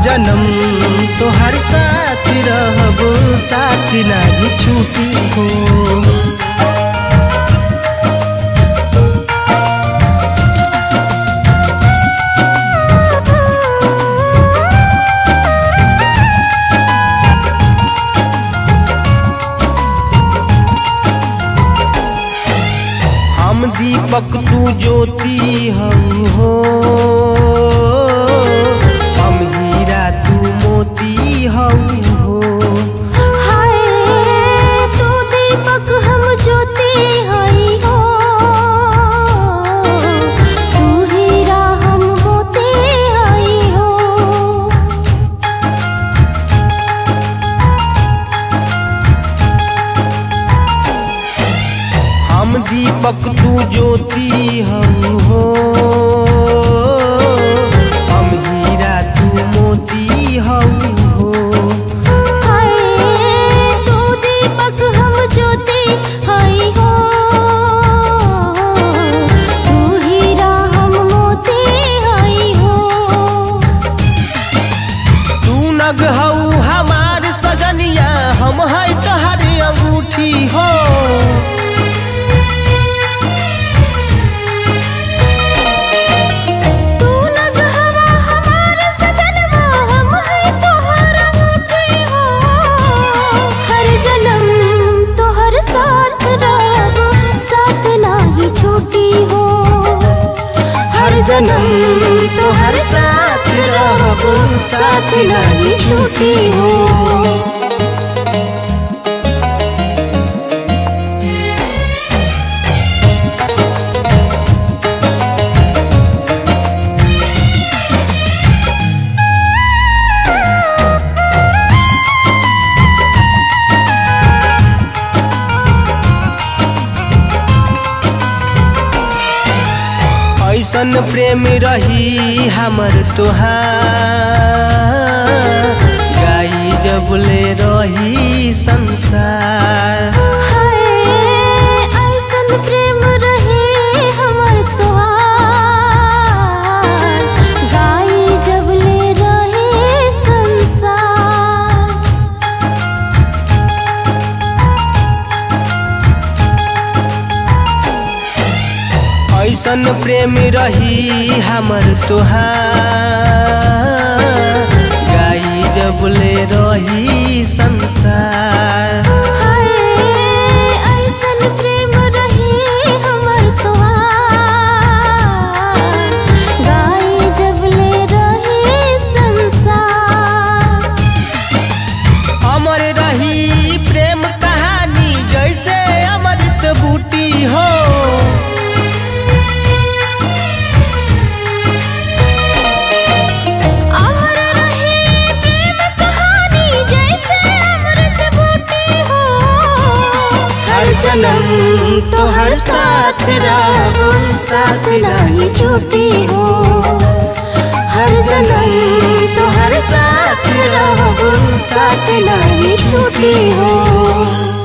जन्म तो हर साथ रहब, साथ नहीं छूटी हो। हम दीपक तू ज्योति हम हो, हम हीरा तू मोती हम हो। हाय तू दीपक हम ज्योति हई हो, तू हीरा हम मोती हई हो। हम दीपक तू ज्योति हम हो, हम हीरा तू मोती हम हो। हाय तू दीपक हम ज्योति हई हो, तू हीरा हम मोती हई हो। तू नग हऊ हमार सजनिया, हम है तोहर अंगूठी हो। जन्म तो हर साथ रहब, साथ नहीं छूटी हो। ऐसन प्रेम रही हमर तोहार, गाई जब ले रही संसार। हाय ऐसन प्रेम रही हमर तोहार, गाई जब ले रही संसार। ऐसन प्रेम रही हमर तोहार, गाई जब ले रही संसार। हाय ऐसन प्रेम रही हमर तोहार, गाई जब ले रही संसार। अमर रही प्रेम कहानी जैसे अमृत बूटी हो। जन्म तो हर साथ रहब, साथ नहीं छूटी हो। हर जन्म तो हर साथ रहब, साथ नहीं छूटी हो।